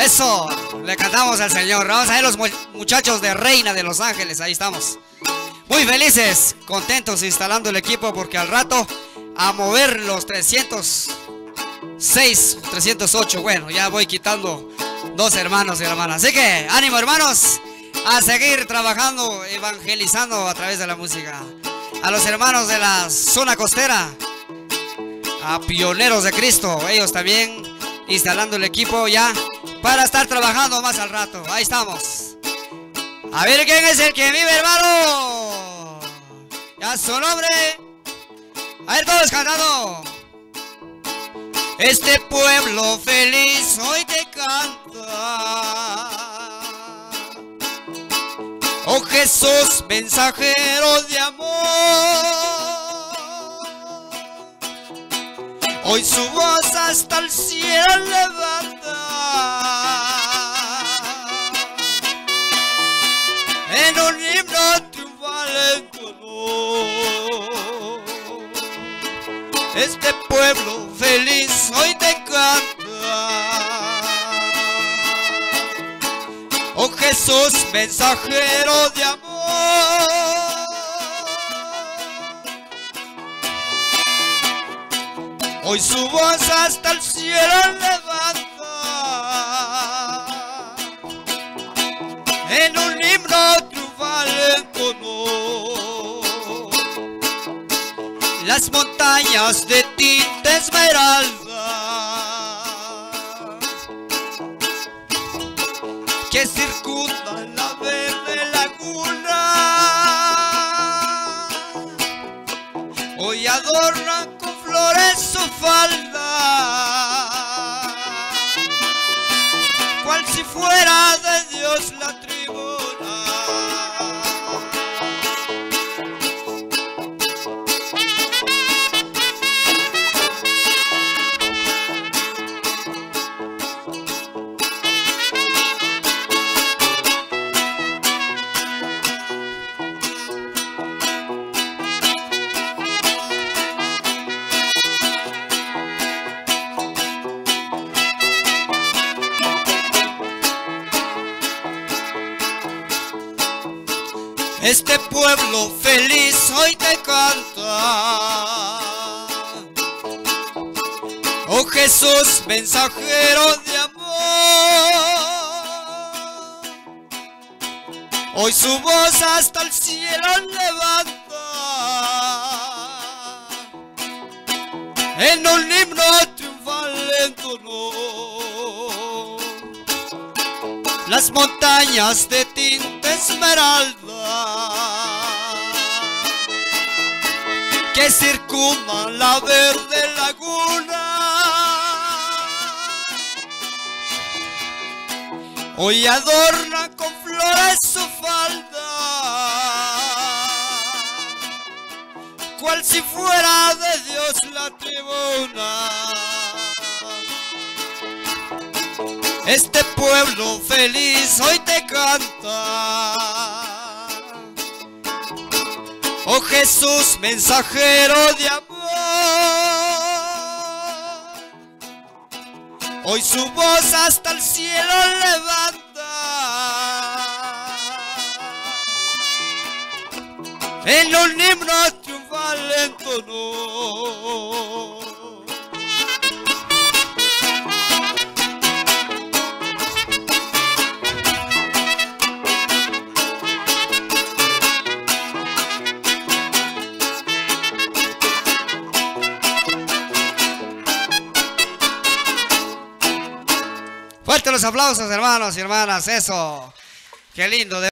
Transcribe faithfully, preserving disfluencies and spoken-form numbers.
Eso, le cantamos al Señor. Vamos a ver los muchachos de Reina de Los Ángeles, ahí estamos. Muy felices, contentos instalando el equipo porque al rato a mover los trescientos seis, trescientos ocho. Bueno, ya voy quitando dos hermanos y hermanas. Así que, ánimo hermanos, a seguir trabajando, evangelizando a través de la música. A los hermanos de la zona costera, a Pioneros de Cristo, ellos también instalando el equipo ya para estar trabajando más al rato. Ahí estamos. A ver quién es el que vive, hermano. Ya su nombre. A ver todos cantando. Este pueblo feliz hoy te canta. Oh Jesús, mensajero de amor. Hoy su voz hasta el cielo levanta. En un himno triunfal en tu honor. Este pueblo feliz hoy te canta. Oh Jesús, mensajero de amor. Hoy su voz hasta el cielo levanta. En un himno triunfal en tu honor. Las montañas de tinta esmeralda que circundan la verde laguna hoy adornan con flores su falda, cual si fuera de Dios la tribuna. Este pueblo feliz hoy te canta. Oh Jesús, mensajero de amor. Hoy su voz hasta el cielo levanta. En un himno triunfal en tu honor. Las montañas de tinta esmeralda que circundan la verde laguna hoy adornan con flores su falda, cual si fuera de Dios la tribuna. Este pueblo feliz hoy te canta. Oh Jesús, mensajero de amor. Hoy su voz hasta el cielo levanta. En un himno triunfal en tu honor. Fuerte los aplausos, hermanos y hermanas, eso, qué lindo.